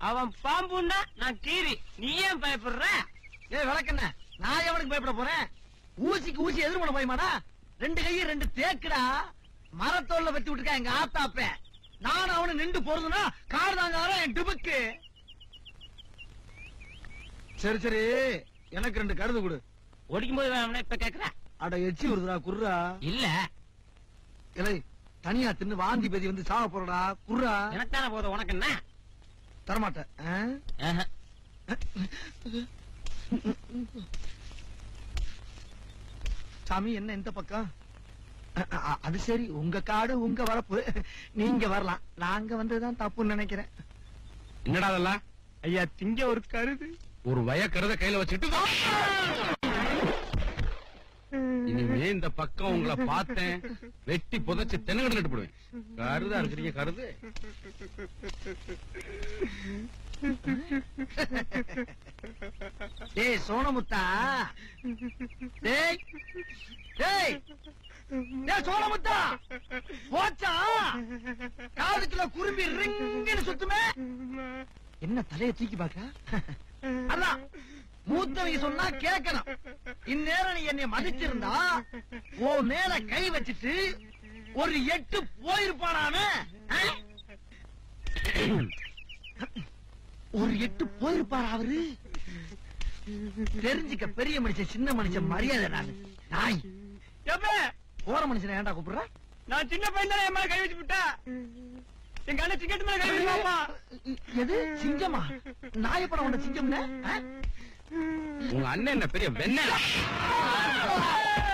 அவன் பாம்புன்னா நான் கீரி. நீ ஏன் பயப்படுற? ஏ விளக்கண்ண, நான் எவனுக்கு பயப்பட போறேன்? ஊசிக்கு ஊசி எதிர் பண்ண போயுமாடா? 2 கையை 2 தேக்குடா. மரத்தோல்ல வெட்டி விட்டுருக்கா எங்க ஆத்தாப்ப. நான் அவனு நின்று போறதுன்னா கார் தாங்க என் டிபுக்கு. சரி சரி, எனக்கு 2 கருது கொடு. ஓடிக்கும் போது வேணா இப்ப கேக்குற? அட எச்சி வருதுடா, குர்ரா. இல்ல இல்லை, தனியா தின்னு வாந்தி பேதி வந்து சாக போறடா, குர்ரா. எனக்கு தானே போதும், உனக்கு என்ன? தரமாட்டேன். சாமி என்ன இந்த பக்கம்? அது சரி, உங்க காடு உங்க வரப்பு, நீங்க வரலாம். நாங்க வந்ததுதான் தப்புன்னு நினைக்கிறேன். என்னடா அதெல்லாம்? ஐயா, திங்க ஒரு கருது. ஒரு வய கருத கையில வச்சுட்டு இனிமே இந்த பக்கம் உங்களை பார்த்தேன், வெட்டி புதைச்சு தென்னங்கடல் நட்டு போடுவேன். கருதா இருக்கிறீங்க கருது. டேய் சோனமுத்தா, டேய் டேய் டேய் சோனமுத்தா, போச்சா? காதுக்குள்ள குரும்பி ரிங்குன்னு சுத்துமே. என்ன தலையை தூக்கி பாக்க? அதான் மூத்தவங்க சொன்னா கேட்கணும். இந்நேரம் நீ என்னை மதிச்சிருந்தா ஓ மேல கை வச்சிட்டு ஒரு 8 போயிருப்பானாமே. ஒரு 8 போயிருப்பாரா அவரு? தெரிஞ்சுக்க, பெரிய மனுஷன் சின்ன மனுஷன் மரியாதை. நாய் போற மனுஷன் ஏன்டா கூப்பிடுற? நான் சின்ன பையன் தானே என் மேல கை வச்சு விட்டா. எங்க அண்ணன் சிங்கத்து மேல கை வச்சுமா? எது சிங்கமா? நான் எப்ப உன்ன சிங்கம்? உங்க அண்ணன் என்ன பெரிய வெண்ண?